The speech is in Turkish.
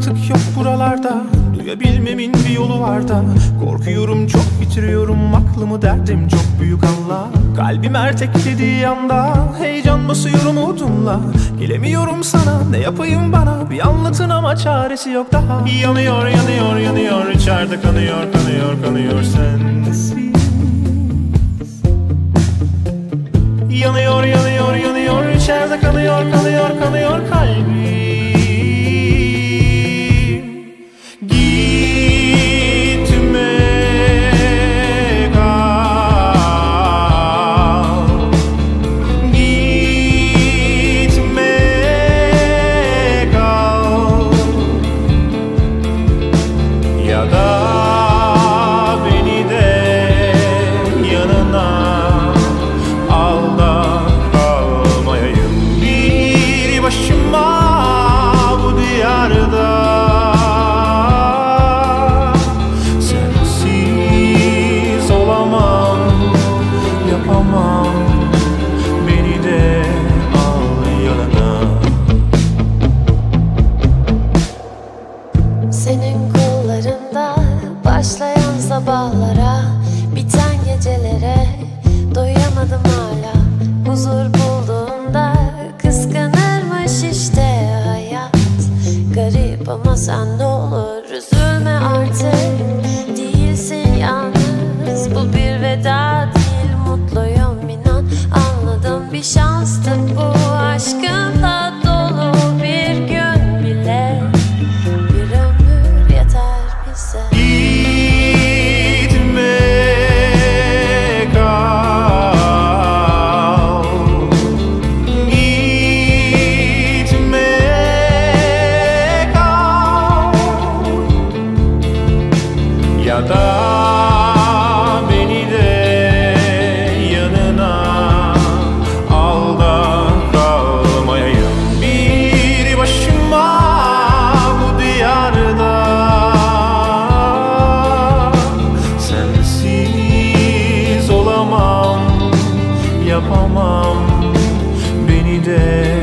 artık yok buralarda. Duyabilmemin bir yolu var da. Korkuyorum çok, bitiriyorum aklımı, derdim çok büyük Allah. Kalbim erteklediği anda heyecan basıyor umudumla. Gelemiyorum sana, ne yapayım bana, bir anlatın ama çaresi yok daha. Yanıyor yanıyor yanıyor, içeride kanıyor kanıyor kanıyor sensiz. Yanıyor yanıyor yanıyor, içeride kanıyor kanıyor kanıyor kalbim. Ya da beni de yanına al da kalmayayım bir başıma bu diyarda. Sensiz olamam, yapamam, beni de al yanına. Senin kollarında başlayan sabahlara, biten gecelere doyamadım hala. Huzur bulduğunda kıskanırmış işte hayat. Garip ama sen de olur, üzülme artık. Değilsin yalnız, bu bir veda değil, mutluyum inan. Anladım, bir şanstı bu, aşkınla dolu bir gün bile. Bir ömür yeter bize. Gitme kal, gitme kal, ya da beni de yanına al da kalmayayım bir başıma bu diyarda. Sensiz olamam, yapamam, beni de